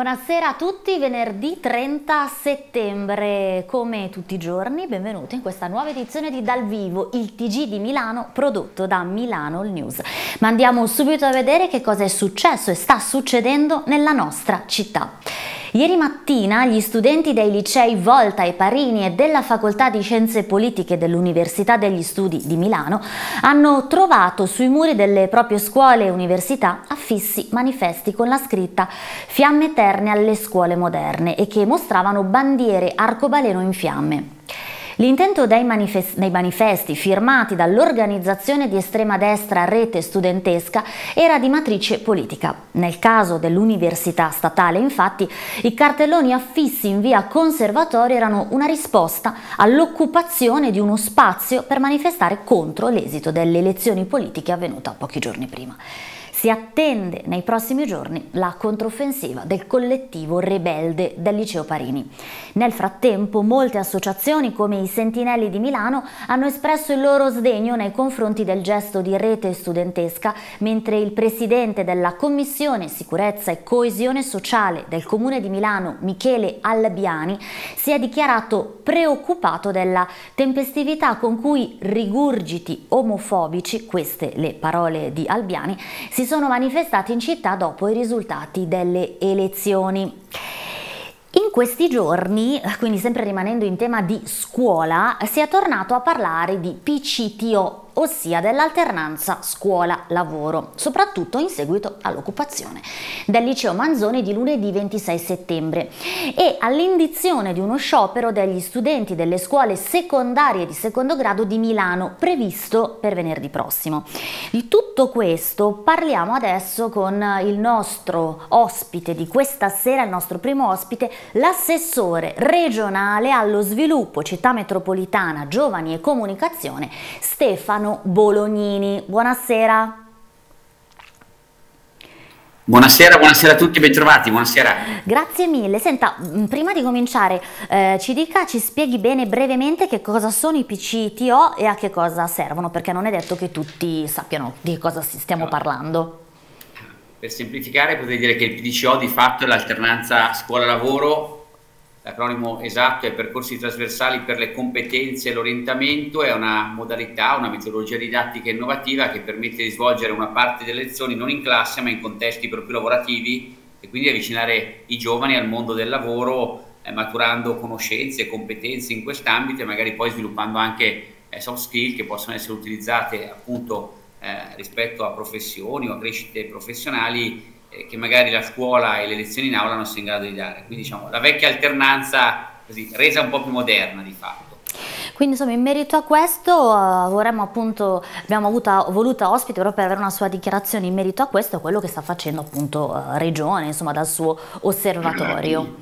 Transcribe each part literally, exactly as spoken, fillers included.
Buonasera a tutti, venerdì trenta settembre, come tutti i giorni, benvenuti in questa nuova edizione di Dal Vivo, il T G di Milano prodotto da Milano All News. Ma andiamo subito a vedere che cosa è successo e sta succedendo nella nostra città. Ieri mattina gli studenti dei licei Volta e Parini e della Facoltà di Scienze Politiche dell'Università degli Studi di Milano hanno trovato sui muri delle proprie scuole e università affissi manifesti con la scritta "Fiamme eterne alle scuole moderne" e che mostravano bandiere arcobaleno in fiamme. L'intento dei, manifest- dei manifesti firmati dall'organizzazione di estrema destra Rete Studentesca era di matrice politica. Nel caso dell'Università Statale, infatti, i cartelloni affissi in via Conservatorio erano una risposta all'occupazione di uno spazio per manifestare contro l'esito delle elezioni politiche avvenuta pochi giorni prima. Si attende nei prossimi giorni la controffensiva del collettivo Rebelde del Liceo Parini. Nel frattempo, molte associazioni come i Sentinelli di Milano hanno espresso il loro sdegno nei confronti del gesto di Rete Studentesca, mentre il presidente della Commissione Sicurezza e Coesione Sociale del Comune di Milano, Michele Albiani, si è dichiarato preoccupato della tempestività con cui rigurgiti omofobici, queste le parole di Albiani, si sono manifestati in città dopo i risultati delle elezioni. In questi giorni, quindi sempre rimanendo in tema di scuola, si è tornato a parlare di P C T O, ossia dell'alternanza scuola-lavoro, soprattutto in seguito all'occupazione del liceo Manzoni di lunedì ventisei settembre e all'indizione di uno sciopero degli studenti delle scuole secondarie di secondo grado di Milano previsto per venerdì prossimo. Di tutto questo parliamo adesso con il nostro ospite di questa sera, il nostro primo ospite, l'assessore regionale allo sviluppo, città metropolitana, giovani e comunicazione, Stefano Bolognini. Buonasera. Buonasera, buonasera a tutti, bentrovati, buonasera. Grazie mille. Senta, prima di cominciare eh, ci dica, ci spieghi bene brevemente che cosa sono i P C T O e a che cosa servono, perché non è detto che tutti sappiano di che cosa stiamo allora, parlando. Per semplificare potrei dire che il P C T O di fatto è l'alternanza scuola-lavoro. L'acronimo esatto è percorsi trasversali per le competenze e l'orientamento, è una modalità, una metodologia didattica innovativa che permette di svolgere una parte delle lezioni non in classe ma in contesti proprio lavorativi e quindi avvicinare i giovani al mondo del lavoro, eh, maturando conoscenze e competenze in quest'ambito e magari poi sviluppando anche eh, soft skill che possono essere utilizzate appunto eh, rispetto a professioni o a crescite professionali che magari la scuola e le lezioni in aula non sono in grado di dare, quindi diciamo la vecchia alternanza così resa un po' più moderna di fatto. Quindi insomma in merito a questo uh, vorremmo appunto, abbiamo avuto, voluto ospite proprio per avere una sua dichiarazione in merito a questo, quello che sta facendo appunto uh, Regione, insomma dal suo osservatorio.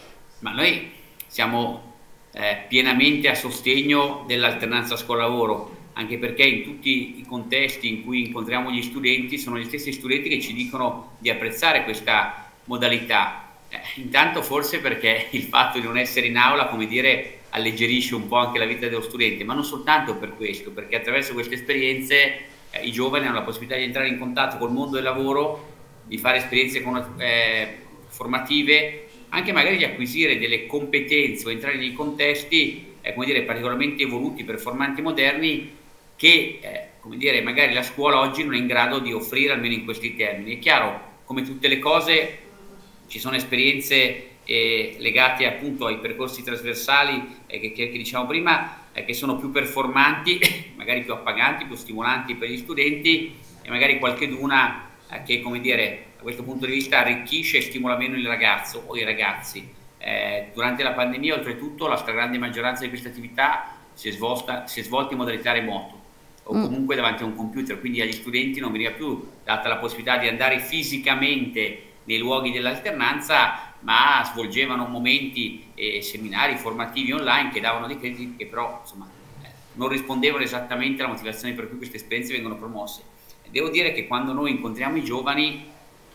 Ma noi siamo eh, pienamente a sostegno dell'alternanza scuola-lavoro, anche perché in tutti i contesti in cui incontriamo gli studenti sono gli stessi studenti che ci dicono di apprezzare questa modalità. Eh, intanto forse perché il fatto di non essere in aula, come dire, alleggerisce un po' anche la vita dello studente, ma non soltanto per questo, perché attraverso queste esperienze eh, i giovani hanno la possibilità di entrare in contatto col mondo del lavoro, di fare esperienze con, eh, formative, anche magari di acquisire delle competenze o entrare nei contesti eh, come dire, particolarmente evoluti, performanti, moderni, che eh, come dire, magari la scuola oggi non è in grado di offrire, almeno in questi termini. È chiaro, come tutte le cose, ci sono esperienze eh, legate appunto ai percorsi trasversali eh, che, che, che diciamo prima, eh, che sono più performanti, magari più appaganti, più stimolanti per gli studenti e magari qualcheduna eh, che, come dire, da questo punto di vista arricchisce e stimola meno il ragazzo o i ragazzi. Eh, durante la pandemia, oltretutto, la stragrande maggioranza di queste attività si è svolta, si è svolta in modalità remoto o comunque davanti a un computer, quindi agli studenti non veniva più data la possibilità di andare fisicamente nei luoghi dell'alternanza, ma svolgevano momenti e seminari formativi online che davano dei crediti che però insomma, eh, non rispondevano esattamente alla motivazione per cui queste esperienze vengono promosse. E devo dire che quando noi incontriamo i giovani,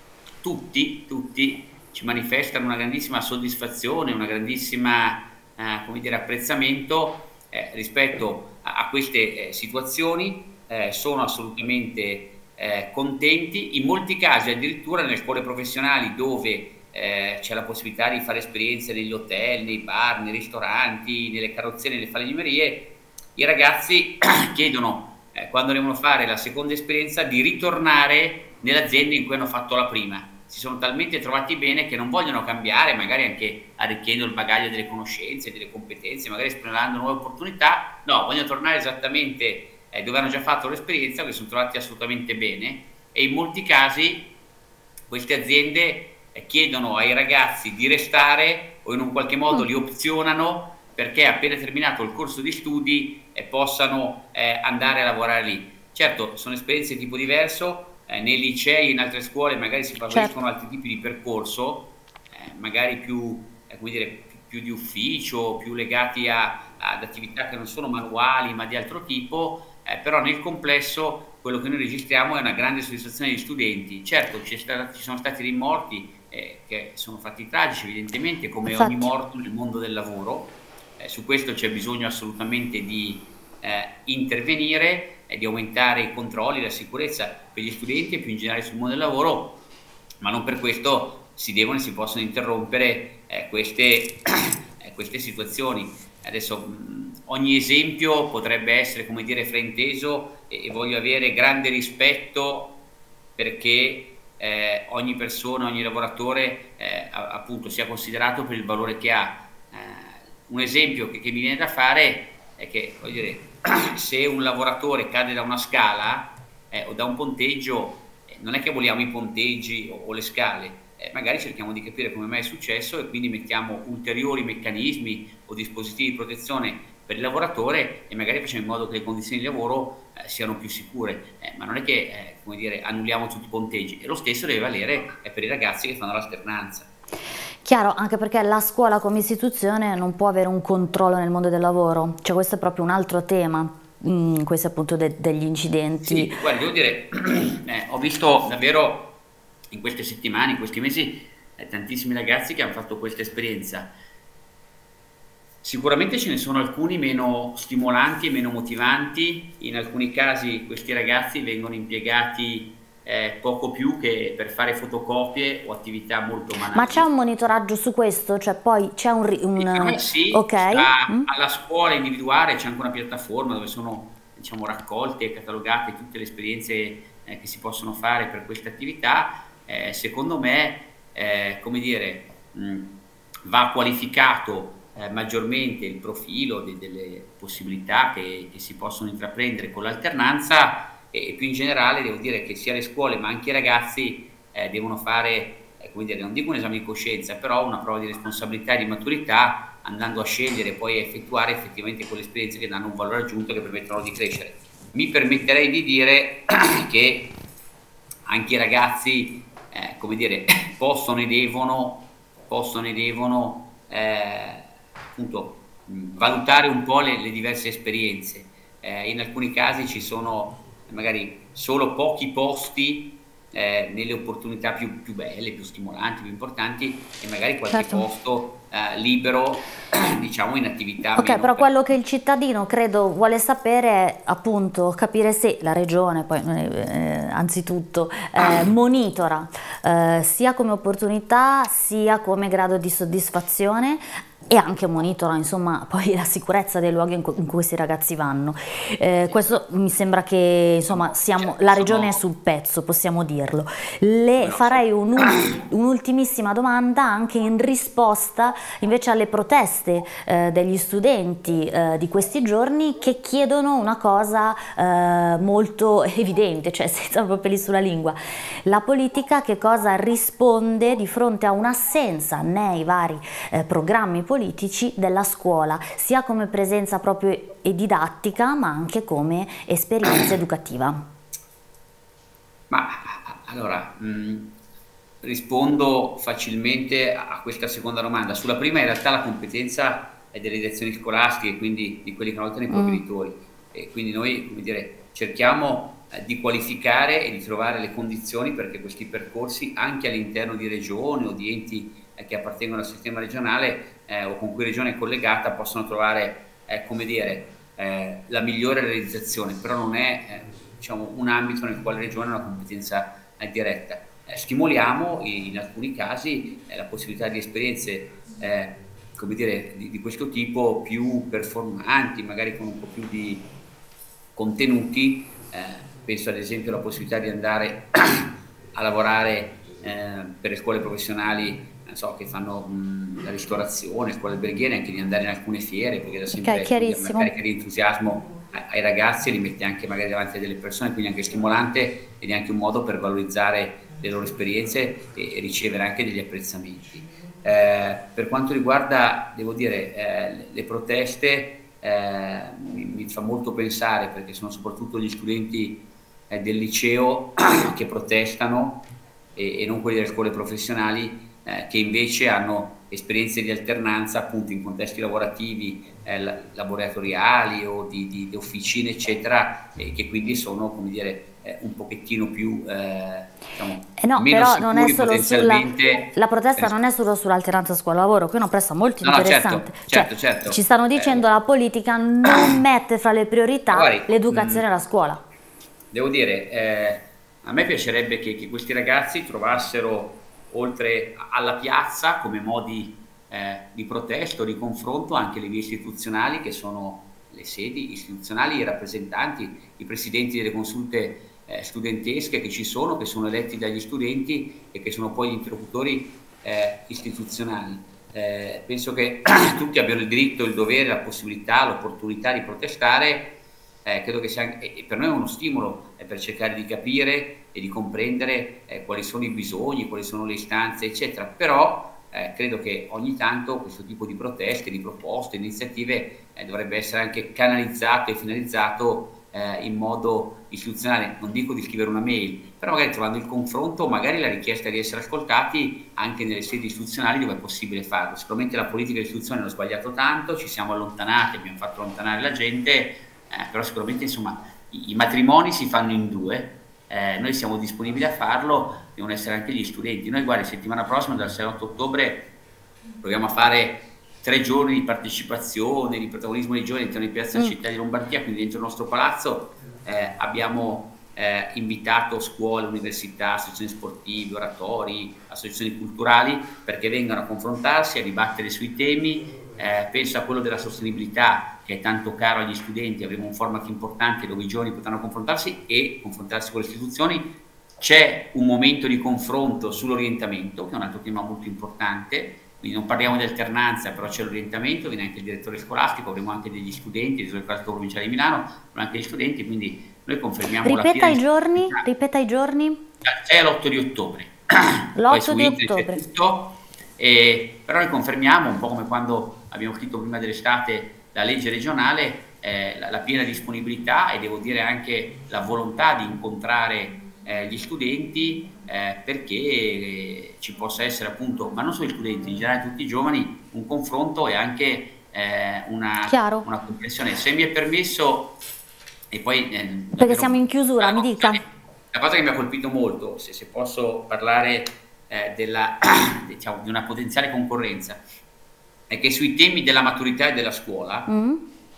tutti, tutti ci manifestano una grandissima soddisfazione, una grandissima eh, come dire, apprezzamento eh, rispetto a, a queste eh, situazioni, eh, sono assolutamente eh, contenti, in molti casi addirittura nelle scuole professionali dove eh, c'è la possibilità di fare esperienze negli hotel, nei bar, nei ristoranti, nelle carrozzerie, nelle falegnamerie, i ragazzi chiedono, eh, quando devono fare la seconda esperienza, di ritornare nell'azienda in cui hanno fatto la prima. Si sono talmente trovati bene che non vogliono cambiare, magari anche arricchendo il bagaglio delle conoscenze, delle competenze, magari esplorando nuove opportunità. No, vogliono tornare esattamente eh, dove hanno già fatto l'esperienza, che sono trovati assolutamente bene, e in molti casi queste aziende eh, chiedono ai ragazzi di restare o in un qualche modo li opzionano perché appena terminato il corso di studi eh, possano eh, andare a lavorare lì. Certo, sono esperienze di tipo diverso. Eh, nei licei e in altre scuole magari si favoriscono certo. altri tipi di percorso, eh, magari più, eh, come dire, più, più di ufficio, più legati a, ad attività che non sono manuali ma di altro tipo, eh, però nel complesso quello che noi registriamo è una grande soddisfazione degli studenti. Certo, ci, stato, ci sono stati dei morti eh, che sono fatti tragici evidentemente, come Infatti. ogni morto nel mondo del lavoro, eh, su questo c'è bisogno assolutamente di eh, intervenire, di aumentare i controlli, la sicurezza per gli studenti e più in generale sul mondo del lavoro, ma non per questo si devono e si possono interrompere eh, queste, eh, queste situazioni. Adesso mh, ogni esempio potrebbe essere, come dire, frainteso e, e voglio avere grande rispetto perché eh, ogni persona, ogni lavoratore eh, appunto sia considerato per il valore che ha. Eh, un esempio che, che mi viene da fare è che, voglio dire, se un lavoratore cade da una scala eh, o da un ponteggio, eh, non è che vogliamo i ponteggi o, o le scale, eh, magari cerchiamo di capire come mai è successo e quindi mettiamo ulteriori meccanismi o dispositivi di protezione per il lavoratore e magari facciamo in modo che le condizioni di lavoro eh, siano più sicure, eh, ma non è che eh, come dire, annulliamo tutti i ponteggi, e lo stesso deve valere eh, per i ragazzi che fanno l'alternanza. Chiaro, anche perché la scuola come istituzione non può avere un controllo nel mondo del lavoro, cioè questo è proprio un altro tema, mh, questo appunto de degli incidenti. Sì, guarda, devo dire, eh, ho visto davvero in queste settimane, in questi mesi, eh, tantissimi ragazzi che hanno fatto questa esperienza. Sicuramente ce ne sono alcuni meno stimolanti e meno motivanti, in alcuni casi questi ragazzi vengono impiegati Eh, poco più che per fare fotocopie o attività molto manuali. Ma c'è un monitoraggio su questo? Cioè poi c'è un... un... Sì, okay. a, mm. alla scuola individuale c'è anche una piattaforma dove sono, diciamo, raccolte e catalogate tutte le esperienze eh, che si possono fare per queste attività. Eh, secondo me, eh, come dire, mh, va qualificato eh, maggiormente il profilo de delle possibilità che, che si possono intraprendere con l'alternanza. E più in generale devo dire che sia le scuole ma anche i ragazzi eh, devono fare, eh, come dire, non dico un esame di coscienza, però una prova di responsabilità e di maturità, andando a scegliere poi a effettuare effettivamente quelle esperienze che danno un valore aggiunto, che permettono di crescere. Mi permetterei di dire che anche i ragazzi eh, come dire, possono e devono, possono e devono eh, appunto valutare un po' le, le diverse esperienze. Eh, in alcuni casi ci sono magari solo pochi posti eh, nelle opportunità più, più belle, più stimolanti, più importanti, e magari qualche certo. posto eh, libero, diciamo, in attività. Ok, però quello che il cittadino credo vuole sapere è appunto capire se la regione, poi eh, anzitutto, eh, monitora eh, sia come opportunità sia come grado di soddisfazione, e anche monitora insomma poi la sicurezza dei luoghi in, cui in cui questi ragazzi vanno. Eh, questo mi sembra che insomma siamo, la regione è sul pezzo, possiamo dirlo. Le farei un'ultimissima domanda anche in risposta invece alle proteste eh, degli studenti eh, di questi giorni, che chiedono una cosa eh, molto evidente, cioè senza proprio peli sulla lingua. La politica che cosa risponde di fronte a un'assenza nei vari eh, programmi politici politici della scuola, sia come presenza proprio e didattica, ma anche come esperienza educativa? Ma allora mh, rispondo facilmente a questa seconda domanda. Sulla prima in realtà la competenza è delle direzioni scolastiche, quindi di quelli che hanno i propri editori, mm. e quindi noi, come dire, cerchiamo eh, di qualificare e di trovare le condizioni perché questi percorsi anche all'interno di regioni o di enti che appartengono al sistema regionale eh, o con cui la regione è collegata possono trovare eh, come dire, eh, la migliore realizzazione, però non è eh, diciamo, un ambito nel quale la regione ha una competenza eh, diretta. eh, stimoliamo in, in alcuni casi eh, la possibilità di esperienze eh, come dire, di, di questo tipo più performanti, magari con un po' più di contenuti. Eh, penso ad esempio alla possibilità di andare a lavorare eh, per le scuole professionali, non so, che fanno mh, la ristorazione, scuole alberghiere, anche di andare in alcune fiere, perché da sempre Okay, una carica chiarissimo. di entusiasmo ai ragazzi, li mette anche magari davanti a delle persone, quindi anche stimolante ed è anche un modo per valorizzare le loro esperienze e, e ricevere anche degli apprezzamenti. Eh, per quanto riguarda, devo dire, eh, le proteste, eh, mi, mi fa molto pensare, perché sono soprattutto gli studenti eh, del liceo che protestano e, e non quelli delle scuole professionali, eh, che invece hanno esperienze di alternanza appunto in contesti lavorativi, eh, laboratoriali o di, di, di officine eccetera, e che quindi sono, come dire, eh, un pochettino più eh, diciamo, Eh no, meno però non è sicuri solo sulla... potenzialmente. La protesta ris- non è solo sull'alternanza scuola-lavoro, qui è una protesta molto no no certo interessante. Cioè, certo certo ci stanno eh, dicendo la politica non mette fra le priorità magari mh, l'educazione e la scuola. devo dire, eh, a me piacerebbe che, che questi ragazzi trovassero, oltre alla piazza, come modi eh, di protesto, di confronto, anche le vie istituzionali, che sono le sedi istituzionali, i rappresentanti, i presidenti delle consulte eh, studentesche che ci sono, che sono eletti dagli studenti e che sono poi gli interlocutori eh, istituzionali. Eh, penso che tutti abbiano il diritto, il dovere, la possibilità, l'opportunità di protestare. Eh, credo che sia, e per noi è uno stimolo eh, per cercare di capire e di comprendere eh, quali sono i bisogni, quali sono le istanze, eccetera. Però eh, credo che ogni tanto questo tipo di proteste, di proposte, iniziative eh, dovrebbe essere anche canalizzato e finalizzato eh, in modo istituzionale. Non dico di scrivere una mail, però magari trovando il confronto, magari la richiesta di essere ascoltati anche nelle sedi istituzionali dove è possibile farlo. Sicuramente la politica e l'istituzione hanno sbagliato tanto, ci siamo allontanati, abbiamo fatto allontanare la gente. Eh, però sicuramente insomma i, i matrimoni si fanno in due, eh, noi siamo disponibili a farlo, devono essere anche gli studenti. Noi guarda, settimana prossima dal sei all'otto ottobre proviamo a fare tre giorni di partecipazione, di protagonismo dei giovani all'interno di Piazza Mm. Città di Lombardia, quindi dentro il nostro palazzo eh, abbiamo eh, invitato scuole, università, associazioni sportive, oratori, associazioni culturali, perché vengano a confrontarsi, a dibattere sui temi. Eh, penso a quello della sostenibilità, che è tanto caro agli studenti. Avremo un format importante dove i giovani potranno confrontarsi e confrontarsi con le istituzioni. C'è un momento di confronto sull'orientamento, che è un altro tema molto importante, quindi non parliamo di alternanza, però c'è l'orientamento, viene anche il direttore scolastico, avremo anche degli studenti, il scolastico provinciale di Milano, avremo anche gli studenti, quindi noi confermiamo la Ripeta piena i giorni, disponibilità ripeta i giorni. dal sei all'otto di ottobre. Poi L'otto su di internet c'è ottobre. tutto, e, però noi confermiamo, un po' come quando abbiamo scritto prima dell'estate la legge regionale, eh, la, la piena disponibilità e devo dire anche la volontà di incontrare eh, gli studenti, eh, perché eh, ci possa essere appunto, ma non solo gli studenti, in generale tutti i giovani, un confronto e anche eh, una, Chiaro? una comprensione. Se mi è permesso, e poi eh, Perché davvero siamo in chiusura, la mi cosa, dica. la cosa che mi ha colpito molto, se, se posso parlare eh, della, diciamo, di una potenziale concorrenza, è che sui temi della maturità e della scuola, Mm?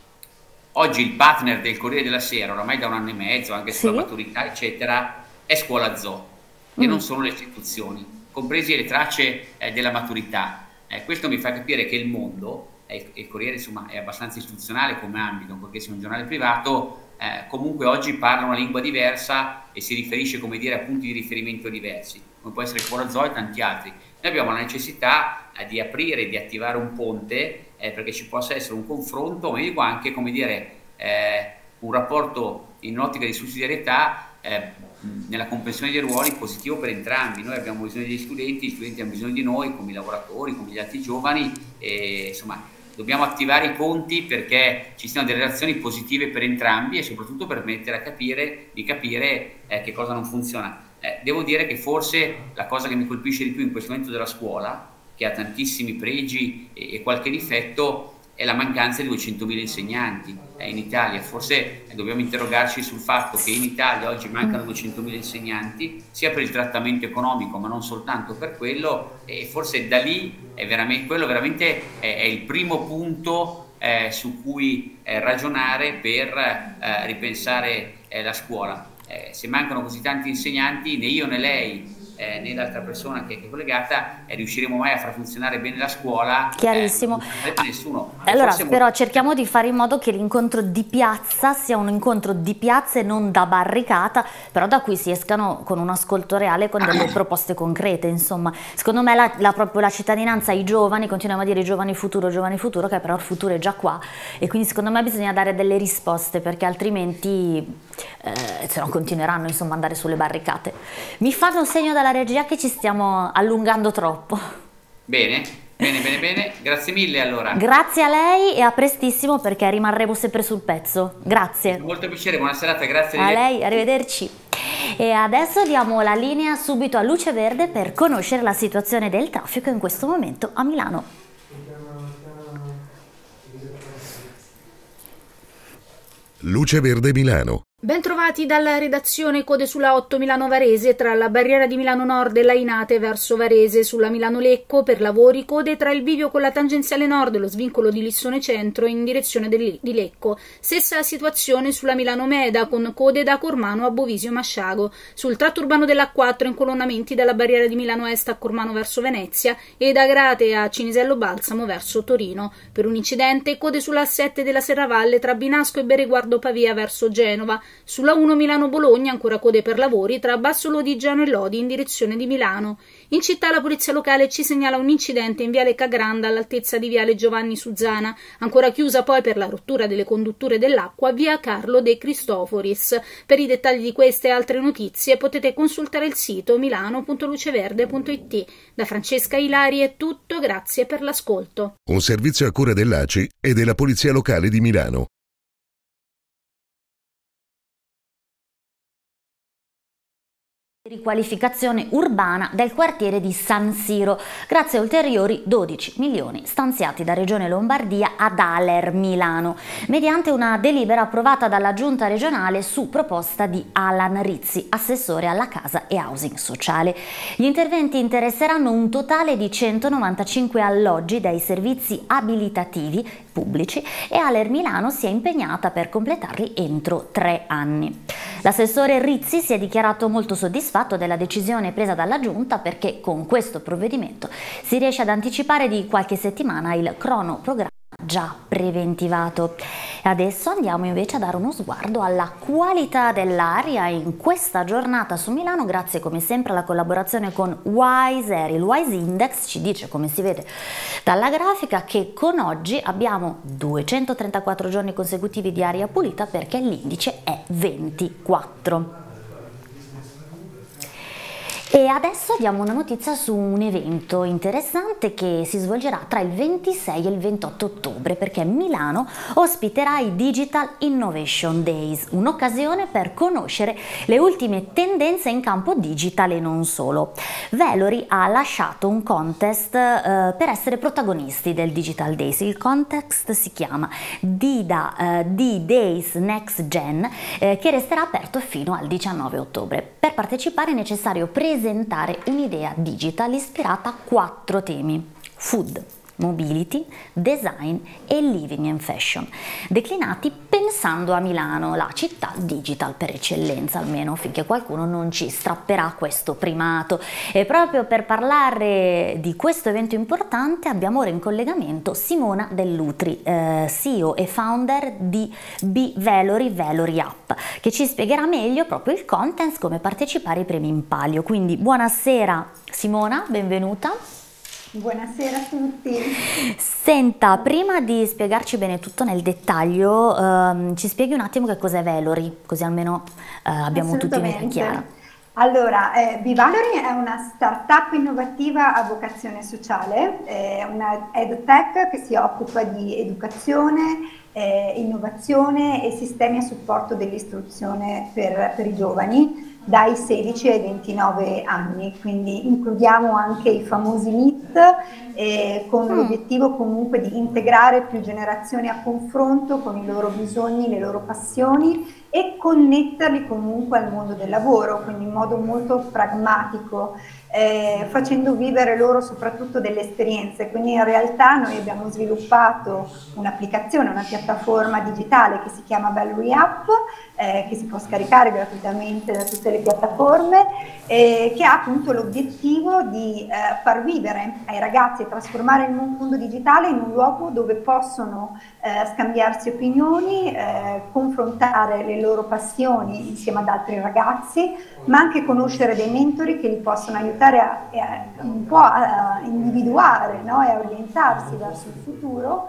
oggi il partner del Corriere della Sera, oramai da un anno e mezzo, anche sulla Sì? maturità, eccetera, è Scuola Zoo, e Mm. non sono le istituzioni, compresi le tracce eh, della maturità. Eh, questo mi fa capire che il mondo, e il Corriere insomma è abbastanza istituzionale come ambito, perché sia un giornale privato, eh, comunque oggi parla una lingua diversa e si riferisce, come dire, a punti di riferimento diversi, come può essere Scuola Zoo e tanti altri. Noi abbiamo la necessità eh, di aprire, di attivare un ponte eh, perché ci possa essere un confronto, ma io dico anche, come dire, eh, un rapporto in ottica di sussidiarietà eh, nella comprensione dei ruoli positivo per entrambi. Noi abbiamo bisogno degli studenti, gli studenti hanno bisogno di noi, come i lavoratori, come gli altri giovani, e insomma dobbiamo attivare i ponti perché ci siano delle relazioni positive per entrambi e soprattutto per permettere a capire, di capire eh, che cosa non funziona. Eh, devo dire che forse la cosa che mi colpisce di più in questo momento della scuola, che ha tantissimi pregi e, e qualche difetto, è la mancanza di duecentomila insegnanti eh, in Italia. Forse eh, dobbiamo interrogarci sul fatto che in Italia oggi mancano duecentomila insegnanti, sia per il trattamento economico ma non soltanto per quello, e forse da lì è veramente, quello veramente è, è il primo punto eh, su cui eh, ragionare per eh, ripensare eh, la scuola. Eh, se mancano così tanti insegnanti, né io né lei eh, né l'altra persona che, che è collegata, eh, riusciremo mai a far funzionare bene la scuola. Chiarissimo. Eh, non nessuno. Allora, Forse però molto... cerchiamo di fare in modo che l'incontro di piazza sia un incontro di piazza e non da barricata, però da cui si escano con un ascolto reale, con delle proposte concrete, insomma. Secondo me la, la, proprio la cittadinanza, i giovani, continuiamo a dire giovani futuro, giovani futuro, che però il futuro è già qua, e quindi secondo me bisogna dare delle risposte, perché altrimenti eh, se no continueranno insomma ad andare sulle barricate. Mi fanno un segno dalla regia che ci stiamo allungando troppo. Bene. Bene, bene, bene, grazie mille allora. Grazie a lei e a prestissimo, perché rimarremo sempre sul pezzo. Grazie. Molto piacere, buona serata, grazie. A lei, arrivederci. E adesso diamo la linea subito a Luce Verde per conoscere la situazione del traffico in questo momento a Milano. Luce Verde Milano. Bentrovati dalla redazione. Code sulla otto Milano Varese tra la barriera di Milano Nord e Lainate verso Varese. Sulla Milano Lecco per lavori code tra il bivio con la tangenziale nord e lo svincolo di Lissone Centro in direzione di Lecco. Stessa situazione sulla Milano Meda con code da Cormano a Bovisio Masciago. Sul tratto urbano dell'A quattro incolonnamenti dalla barriera di Milano Est a Cormano verso Venezia e da Agrate a Cinisello Balsamo verso Torino. Per un incidente code sulla A sette della Serravalle tra Binasco e Bereguardo Pavia verso Genova. Sulla uno Milano-Bologna ancora code per lavori tra Basso Lodigiano e Lodi in direzione di Milano. In città la polizia locale ci segnala un incidente in viale Cagranda all'altezza di viale Giovanni Suzzana, ancora chiusa poi per la rottura delle condutture dell'acqua via Carlo De Cristoforis. Per i dettagli di queste e altre notizie potete consultare il sito milano punto luceverde punto it. Da Francesca Ilari è tutto, grazie per l'ascolto. Un servizio a cura dell'A C I e della Polizia Locale di Milano. Riqualificazione urbana del quartiere di San Siro, grazie a ulteriori dodici milioni stanziati da Regione Lombardia ad Aler Milano, mediante una delibera approvata dalla Giunta regionale su proposta di Alan Rizzi, assessore alla casa e housing sociale. Gli interventi interesseranno un totale di centonovantacinque alloggi dai servizi abilitativi pubblici e Aler Milano si è impegnata per completarli entro tre anni. L'assessore Rizzi si è dichiarato molto soddisfatto della decisione presa dalla Giunta, perché con questo provvedimento si riesce ad anticipare di qualche settimana il cronoprogramma già preventivato. Adesso andiamo invece a dare uno sguardo alla qualità dell'aria in questa giornata su Milano, grazie come sempre alla collaborazione con Wise Air. Il Wise Index ci dice, come si vede dalla grafica, che con oggi abbiamo duecentotrentaquattro giorni consecutivi di aria pulita, perché l'indice è ventiquattro. E adesso diamo una notizia su un evento interessante che si svolgerà tra il ventisei e il ventotto ottobre, perché Milano ospiterà i Digital Innovation Days, un'occasione per conoscere le ultime tendenze in campo digital e non solo. Velory ha lasciato un contest eh, per essere protagonisti del Digital Days. Il contest si chiama Dida eh, D-Days Next Gen, eh, che resterà aperto fino al diciannove ottobre. Per partecipare è necessario presentare presentare un'idea digital ispirata a quattro temi: food, mobility, design e living and fashion, declinati pensando a Milano, la città digital per eccellenza, almeno finché qualcuno non ci strapperà questo primato. E proprio per parlare di questo evento importante abbiamo ora in collegamento Simona Dell'Utri, eh, C E O e founder di B Velory Velory App, che ci spiegherà meglio proprio il content, come partecipare ai premi in palio. Quindi buonasera Simona, benvenuta. Buonasera a tutti. Senta, prima di spiegarci bene tutto nel dettaglio, ehm, ci spieghi un attimo che cos'è Velory, così almeno eh, abbiamo tutti ben chiaro. Allora, eh, B Velory è una startup innovativa a vocazione sociale, è una edtech che si occupa di educazione, eh, innovazione e sistemi a supporto dell'istruzione per, per i giovani dai sedici ai ventinove anni, quindi includiamo anche i famosi N I T, eh, con mm. l'obiettivo comunque di integrare più generazioni a confronto con i loro bisogni, le loro passioni e connetterli comunque al mondo del lavoro, quindi in modo molto pragmatico. eh, facendo vivere loro soprattutto delle esperienze. Quindi in realtà noi abbiamo sviluppato un'applicazione, una piattaforma digitale che si chiama Ballery App, eh, che si può scaricare gratuitamente da tutte le piattaforme, eh, che ha appunto l'obiettivo di eh, far vivere ai ragazzi e trasformare il mondo digitale in un luogo dove possono eh, scambiarsi opinioni, eh, confrontare le loro passioni insieme ad altri ragazzi, ma anche conoscere dei mentori che li possono aiutare a, a, un po' a individuare, no? E a orientarsi verso il futuro.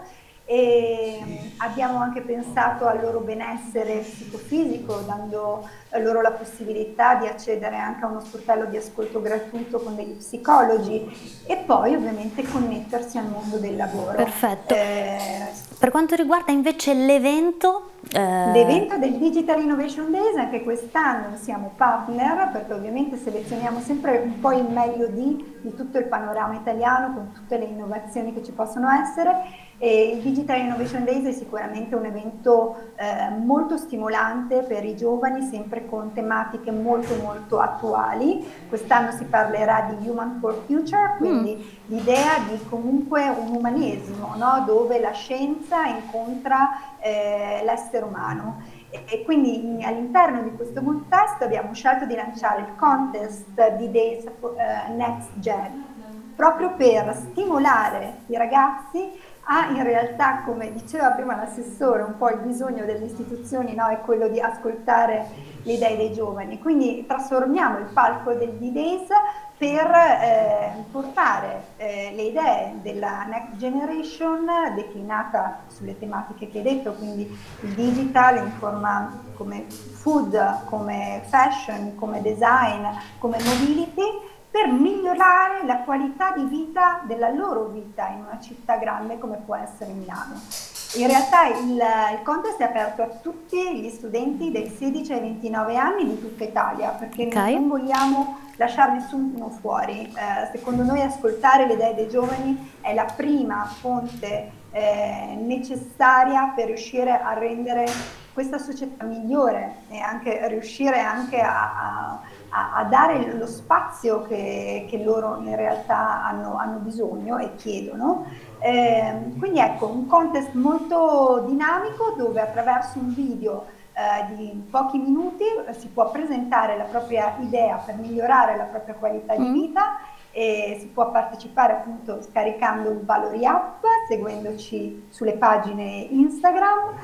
E abbiamo anche pensato al loro benessere psicofisico, dando loro la possibilità di accedere anche a uno sportello di ascolto gratuito con degli psicologi e poi ovviamente connettersi al mondo del lavoro. Perfetto. Eh, per quanto riguarda invece l'evento? Eh... L'evento del Digital Innovation Days, anche quest'anno siamo partner, perché ovviamente selezioniamo sempre un po' il meglio di, di tutto il panorama italiano con tutte le innovazioni che ci possono essere. E il Digital Innovation Days è sicuramente un evento eh, molto stimolante per i giovani, sempre con tematiche molto molto attuali. Quest'anno si parlerà di Human for Future, quindi mm. l'idea di comunque un umanesimo, no? Dove la scienza incontra eh, l'essere umano. E, e quindi all'interno di questo contesto abbiamo scelto di lanciare il contest di Days for, uh, Next Gen, proprio per stimolare i ragazzi. Ha in realtà, come diceva prima l'assessore, un po' il bisogno delle istituzioni, no? È quello di ascoltare le idee dei giovani. Quindi trasformiamo il palco del D-Days per eh, portare eh, le idee della Next Generation declinata sulle tematiche che hai detto, quindi il digital in forma come food, come fashion, come design, come mobility, per migliorare la qualità di vita della loro vita in una città grande come può essere Milano. In realtà il, il contest è aperto a tutti gli studenti dai sedici ai ventinove anni di tutta Italia, perché okay. non vogliamo lasciare nessuno fuori. Eh, secondo noi ascoltare le idee dei giovani è la prima fonte eh, necessaria per riuscire a rendere questa società migliore e anche riuscire anche a, a, a dare lo spazio che, che loro in realtà hanno, hanno bisogno e chiedono. Eh, quindi ecco, un contest molto dinamico dove attraverso un video eh, di pochi minuti si può presentare la propria idea per migliorare la propria qualità di vita e si può partecipare appunto scaricando il Ballery App, seguendoci sulle pagine Instagram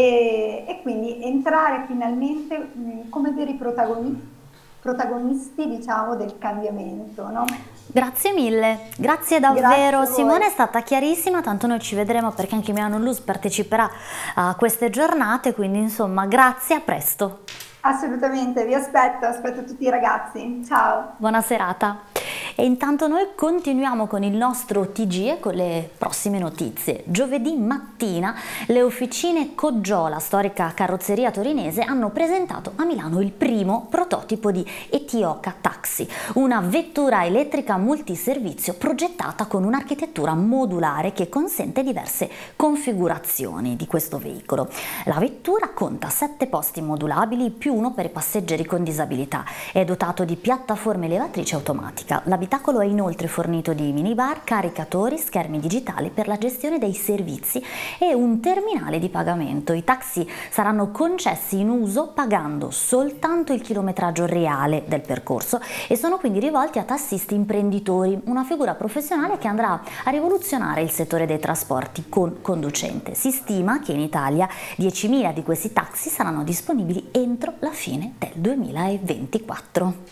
e, e quindi entrare finalmente mh, come veri protagonisti, protagonisti diciamo del cambiamento, no? Grazie mille, grazie davvero grazie Simone, è stata chiarissima, tanto noi ci vedremo perché anche Milano News parteciperà a queste giornate, quindi insomma grazie, a presto. Assolutamente, vi aspetto, aspetto tutti i ragazzi, ciao. Buona serata. E intanto noi continuiamo con il nostro T G e con le prossime notizie. Giovedì mattina le officine Coggiola, storica carrozzeria torinese, hanno presentato a Milano il primo prototipo di Etioca Taxi, una vettura elettrica multiservizio progettata con un'architettura modulare che consente diverse configurazioni di questo veicolo. La vettura conta sette posti modulabili più uno per i passeggeri con disabilità, è dotato di piattaforme elevatrici automatica. L'abitacolo è inoltre fornito di minibar, caricatori, schermi digitali per la gestione dei servizi e un terminale di pagamento. I taxi saranno concessi in uso pagando soltanto il chilometraggio reale del percorso e sono quindi rivolti a tassisti imprenditori, una figura professionale che andrà a rivoluzionare il settore dei trasporti con conducente. Si stima che in Italia diecimila di questi taxi saranno disponibili entro la fine del duemilaventiquattro.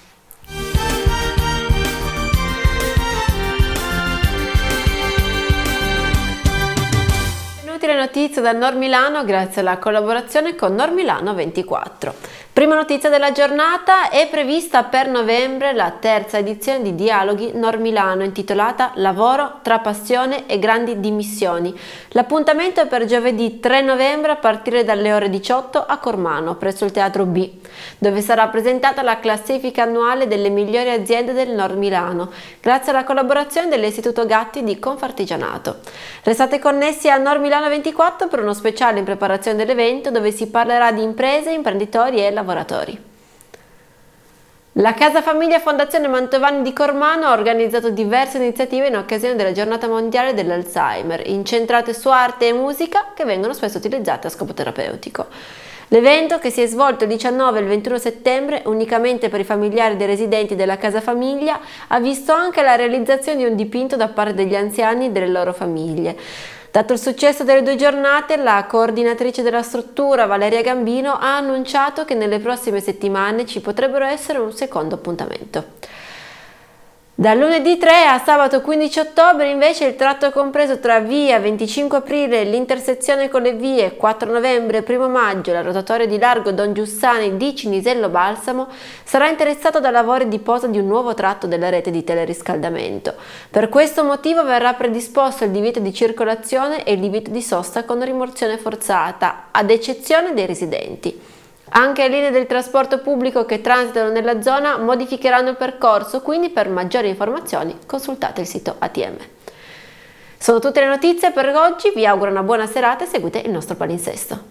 Le notizie dal Nord Milano grazie alla collaborazione con Nord Milano ventiquattro. Prima notizia della giornata: è prevista per novembre la terza edizione di Dialoghi Nord Milano intitolata Lavoro tra passione e grandi dimissioni. L'appuntamento è per giovedì tre novembre a partire dalle ore diciotto a Cormano presso il Teatro B, dove sarà presentata la classifica annuale delle migliori aziende del Nord Milano grazie alla collaborazione dell'Istituto Gatti di Confartigianato. Restate connessi a Nord Milano ventiquattro per uno speciale in preparazione dell'evento dove si parlerà di imprese, imprenditori e lavoratori. La Casa Famiglia Fondazione Mantovani di Cormano ha organizzato diverse iniziative in occasione della Giornata Mondiale dell'Alzheimer, incentrate su arte e musica che vengono spesso utilizzate a scopo terapeutico. L'evento, che si è svolto il diciannove e il ventuno settembre unicamente per i familiari dei residenti della Casa Famiglia, ha visto anche la realizzazione di un dipinto da parte degli anziani e delle loro famiglie. Dato il successo delle due giornate, la coordinatrice della struttura, Valeria Gambino, ha annunciato che nelle prossime settimane ci potrebbero essere un secondo appuntamento. Da lunedì tre a sabato quindici ottobre invece il tratto compreso tra via venticinque aprile e l'intersezione con le vie quattro novembre e primo maggio, la rotatoria di largo Don Giussani di Cinisello Balsamo, sarà interessato da lavori di posa di un nuovo tratto della rete di teleriscaldamento. Per questo motivo verrà predisposto il divieto di circolazione e il divieto di sosta con rimozione forzata, ad eccezione dei residenti. Anche le linee del trasporto pubblico che transitano nella zona modificheranno il percorso, quindi per maggiori informazioni consultate il sito A T M. Sono tutte le notizie per oggi, vi auguro una buona serata e seguite il nostro palinsesto.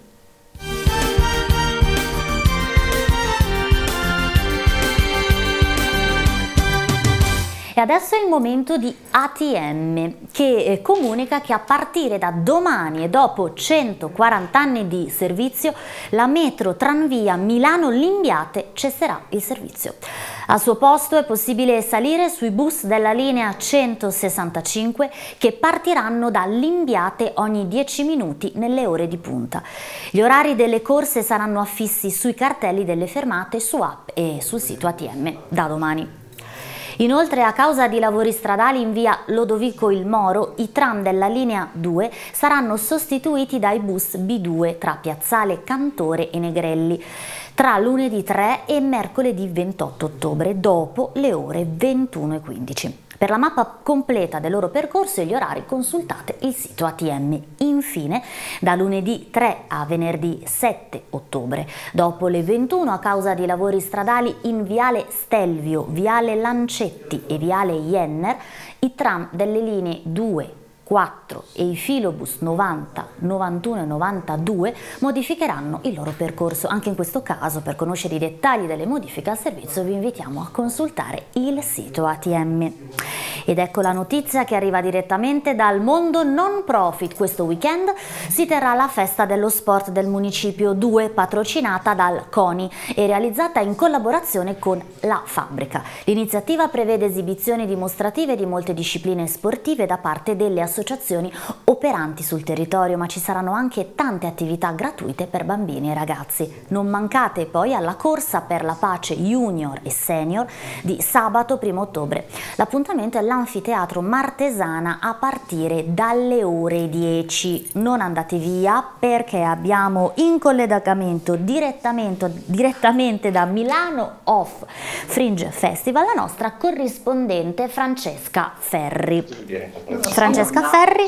E adesso è il momento di A T M, che eh, comunica che a partire da domani e dopo centoquaranta anni di servizio, la metro Tranvia Milano-Limbiate cesserà il servizio. Al suo posto è possibile salire sui bus della linea centosessantacinque che partiranno da Limbiate ogni dieci minuti nelle ore di punta. Gli orari delle corse saranno affissi sui cartelli delle fermate, su app e sul sito A T M da domani. Inoltre, a causa di lavori stradali in via Lodovico il Moro, i tram della linea due saranno sostituiti dai bus B due tra Piazzale Cantore e Negrelli tra lunedì tre e mercoledì ventotto ottobre, dopo le ore ventuno e quindici. Per la mappa completa del loro percorso e gli orari consultate il sito A T M. Infine, da lunedì tre a venerdì sette ottobre, dopo le ventuno a causa di lavori stradali in viale Stelvio, viale Lancetti e viale Jenner, i tram delle linee due, quattro e i filobus novanta, novantuno e novantadue modificheranno il loro percorso. Anche in questo caso, per conoscere i dettagli delle modifiche al servizio, vi invitiamo a consultare il sito A T M. Ed ecco la notizia che arriva direttamente dal mondo non profit. Questo weekend si terrà la festa dello sport del Municipio due, patrocinata dal CONI e realizzata in collaborazione con La Fabbrica. L'iniziativa prevede esibizioni dimostrative di molte discipline sportive da parte delle associazioni operanti sul territorio, ma ci saranno anche tante attività gratuite per bambini e ragazzi. Non mancate poi alla corsa per la pace junior e senior di sabato primo ottobre. L'appuntamento è l'Anfiteatro Martesana a partire dalle ore dieci. Non andate via, perché abbiamo in collegamento direttamente, direttamente da Milano Off Fringe Festival la nostra corrispondente Francesca Ferri. Francesca Ferri,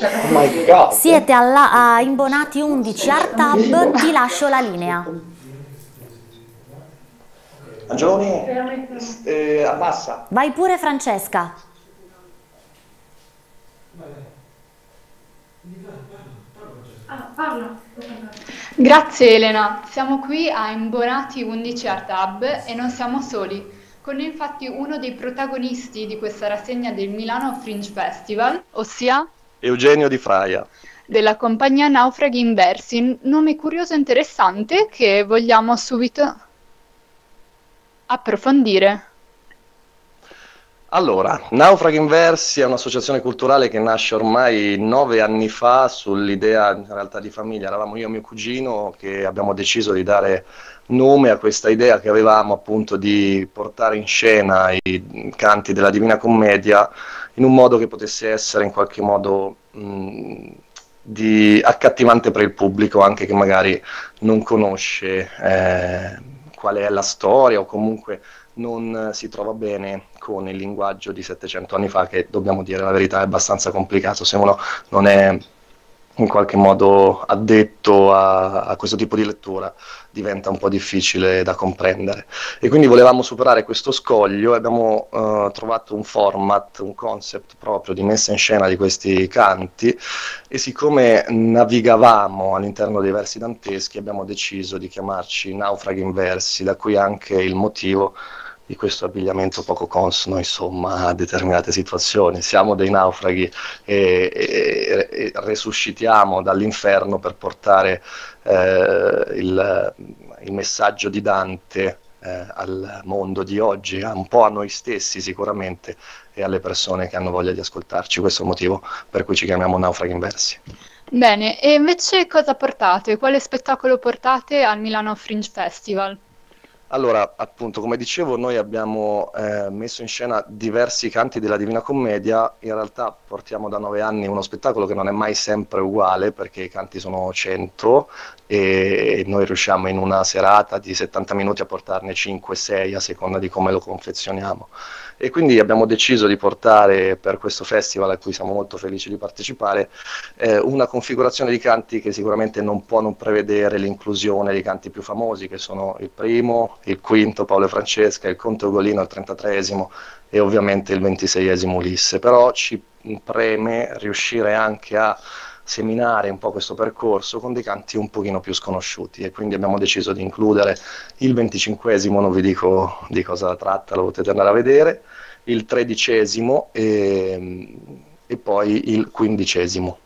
siete alla, a Imbonati undici Art Hub, ti lascio la linea. Angioloni, eh, abbassa. Vai pure Francesca. Grazie Elena, siamo qui a Imbonati undici Art Hub e non siamo soli. Con infatti uno dei protagonisti di questa rassegna del Milano Fringe Festival, ossia Eugenio Di Fraia, della compagnia Naufraghi Inversi, nome curioso e interessante che vogliamo subito approfondire. Allora, Naufraghi Inversi è un'associazione culturale che nasce ormai nove anni fa sull'idea in realtà di famiglia. Eravamo io e mio cugino che abbiamo deciso di dare nome a questa idea che avevamo, appunto, di portare in scena i canti della Divina Commedia in un modo che potesse essere in qualche modo mh, di accattivante per il pubblico, anche che magari non conosce eh, qual è la storia o comunque non si trova bene con il linguaggio di settecento anni fa, che, dobbiamo dire la verità, è abbastanza complicato se uno non è in qualche modo addetto a, a questo tipo di lettura, diventa un po' difficile da comprendere. E quindi volevamo superare questo scoglio e abbiamo uh, trovato un format, un concept proprio di messa in scena di questi canti, e siccome navigavamo all'interno dei versi danteschi abbiamo deciso di chiamarci Naufraghi Inversi, da cui anche il motivo di questo abbigliamento poco consono, insomma, a determinate situazioni. Siamo dei naufraghi e, e, e resuscitiamo dall'inferno per portare eh, il, il messaggio di Dante eh, al mondo di oggi, un po' a noi stessi sicuramente e alle persone che hanno voglia di ascoltarci. Questo è il motivo per cui ci chiamiamo Naufraghi Inversi. Bene, e invece cosa portate? Quale spettacolo portate al Milano Fringe Festival? Allora, appunto, come dicevo, noi abbiamo eh, messo in scena diversi canti della Divina Commedia. In realtà portiamo da nove anni uno spettacolo che non è mai sempre uguale, perché i canti sono cento e noi riusciamo in una serata di settanta minuti a portarne cinque sei a seconda di come lo confezioniamo. E quindi abbiamo deciso di portare per questo festival, a cui siamo molto felici di partecipare, eh, una configurazione di canti che sicuramente non può non prevedere l'inclusione dei canti più famosi, che sono il primo, il quinto Paolo e Francesca, il Conte Ugolino, il trentatreesimo e ovviamente il ventiseiesimo Ulisse. Però ci preme riuscire anche a seminare un po' questo percorso con dei canti un pochino più sconosciuti, e quindi abbiamo deciso di includere il venticinquesimo, non vi dico di cosa tratta, lo potete andare a vedere, il tredicesimo e, e poi il quindicesimo.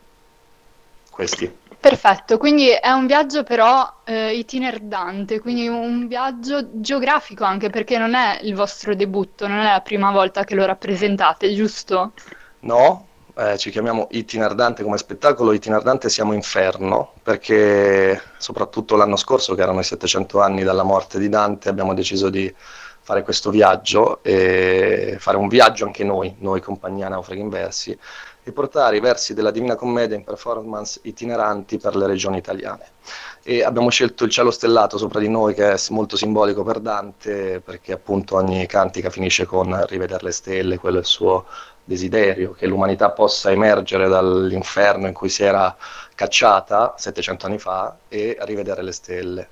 Questi. Perfetto, quindi è un viaggio però eh, itinerante, quindi un viaggio geografico anche, perché non è il vostro debutto, non è la prima volta che lo rappresentate, giusto? No. Eh, ci chiamiamo Itinerante come spettacolo. Itinerante siamo Inferno, perché soprattutto l'anno scorso, che erano i settecento anni dalla morte di Dante, abbiamo deciso di fare questo viaggio e fare un viaggio anche noi, noi compagnia Naufraghi Inversi, e portare i versi della Divina Commedia in performance itineranti per le regioni italiane. E abbiamo scelto il cielo stellato sopra di noi, che è molto simbolico per Dante, perché appunto ogni cantica finisce con rivedere le stelle, quello è il suo desiderio, che l'umanità possa emergere dall'inferno in cui si era cacciata settecento anni fa e rivedere le stelle.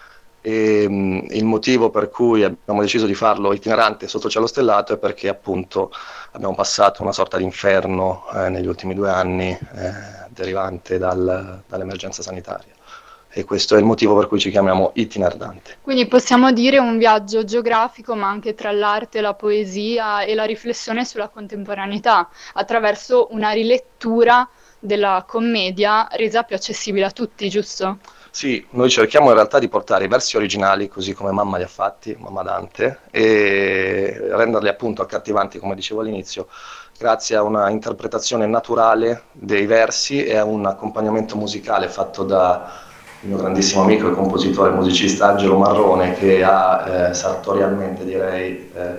E, mh, il motivo per cui abbiamo deciso di farlo itinerante sotto cielo stellato è perché appunto abbiamo passato una sorta di inferno eh, negli ultimi due anni eh, derivante dal, dall'emergenza sanitaria, e questo è il motivo per cui ci chiamiamo Itinerante. Quindi possiamo dire un viaggio geografico, ma anche tra l'arte, la poesia e la riflessione sulla contemporaneità, attraverso una rilettura della commedia resa più accessibile a tutti, giusto? Sì, noi cerchiamo in realtà di portare i versi originali, così come mamma li ha fatti, mamma Dante, e renderli appunto accattivanti, come dicevo all'inizio, grazie a una interpretazione naturale dei versi e a un accompagnamento musicale fatto da il mio grandissimo amico e compositore e musicista Angelo Marrone, che ha eh, sartorialmente, direi, eh,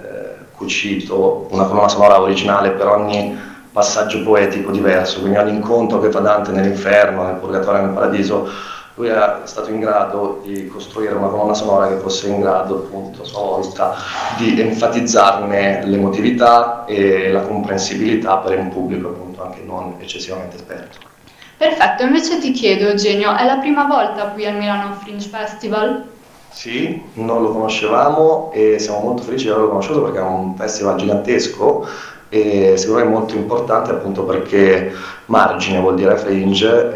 cucito una colonna sonora originale per ogni passaggio poetico diverso, quindi ogni incontro che fa Dante nell'inferno, nel purgatorio e nel paradiso. Lui è stato in grado di costruire una colonna sonora che fosse in grado, appunto, a sua volta, di enfatizzarne l'emotività e la comprensibilità per un pubblico, appunto, anche non eccessivamente esperto. Perfetto, invece ti chiedo, Eugenio, è la prima volta qui al Milano Fringe Festival? Sì, non lo conoscevamo e siamo molto felici di averlo conosciuto, perché è un festival gigantesco e sicuramente molto importante, appunto perché margine vuol dire fringe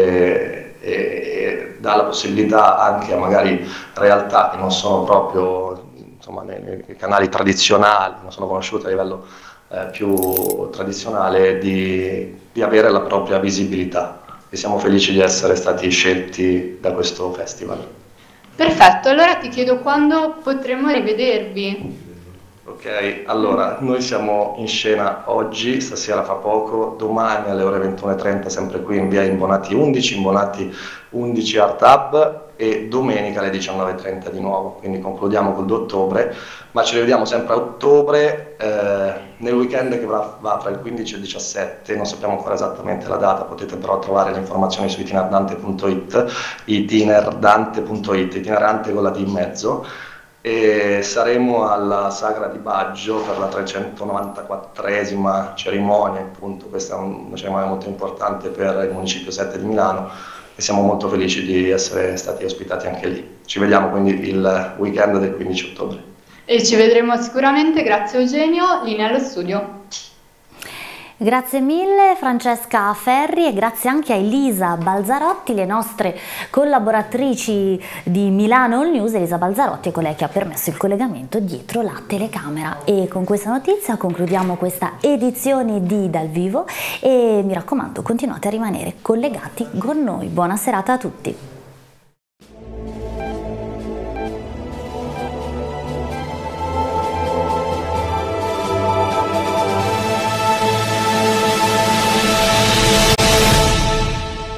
e, e dà la possibilità anche a magari realtà che non sono proprio, insomma, nei, nei canali tradizionali, non sono conosciute a livello eh, più tradizionale, di, di avere la propria visibilità, e siamo felici di essere stati scelti da questo festival. Perfetto, allora ti chiedo quando potremo rivedervi. Ok, allora, noi siamo in scena oggi, stasera fa poco, domani alle ore ventuno e trenta sempre qui in via Imbonati undici, Imbonati undici Art Hub, e domenica alle diciannove e trenta di nuovo, quindi concludiamo col due ottobre, ma ci rivediamo sempre a ottobre, eh, nel weekend che va, va tra il quindici e il diciassette, non sappiamo ancora esattamente la data, potete però trovare le informazioni su itinerdante punto it, itinerdante punto it, itinerante con la D in mezzo, e saremo alla Sagra di Baggio per la trecentonovantaquattresima cerimonia, appunto. Questa è una cerimonia molto importante per il Municipio sette di Milano e siamo molto felici di essere stati ospitati anche lì. Ci vediamo quindi il weekend del quindici ottobre. E ci vedremo sicuramente, grazie Eugenio, linea allo studio. Grazie mille Francesca Ferri e grazie anche a Elisa Balzarotti, le nostre collaboratrici di Milano All News. Elisa Balzarotti è colei che ha permesso il collegamento dietro la telecamera. E con questa notizia concludiamo questa edizione di Dal Vivo e mi raccomando, continuate a rimanere collegati con noi. Buona serata a tutti.